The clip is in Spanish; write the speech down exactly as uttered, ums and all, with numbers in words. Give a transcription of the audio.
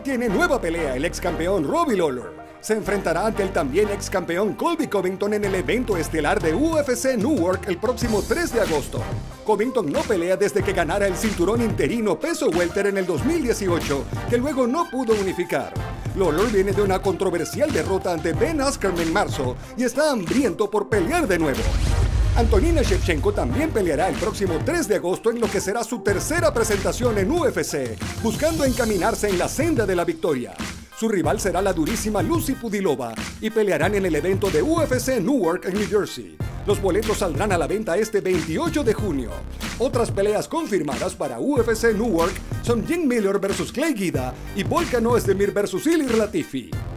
Tiene nueva pelea el ex campeón Robbie Lawler. Se enfrentará ante el también ex campeón Colby Covington en el evento estelar de U F C Newark el próximo tres de agosto. Covington no pelea desde que ganara el cinturón interino peso welter en el dos mil dieciocho, que luego no pudo unificar. Lawler viene de una controversial derrota ante Ben Askren en marzo y está hambriento por pelear de nuevo. Antonina Shevchenko también peleará el próximo tres de agosto en lo que será su tercera presentación en U F C, buscando encaminarse en la senda de la victoria. Su rival será la durísima Lucy Pudilova y pelearán en el evento de U F C Newark en New Jersey. Los boletos saldrán a la venta este veintiocho de junio. Otras peleas confirmadas para U F C Newark son Jim Miller versus Clay Guida y Volkan Oezdemir versus Ilir Latifi.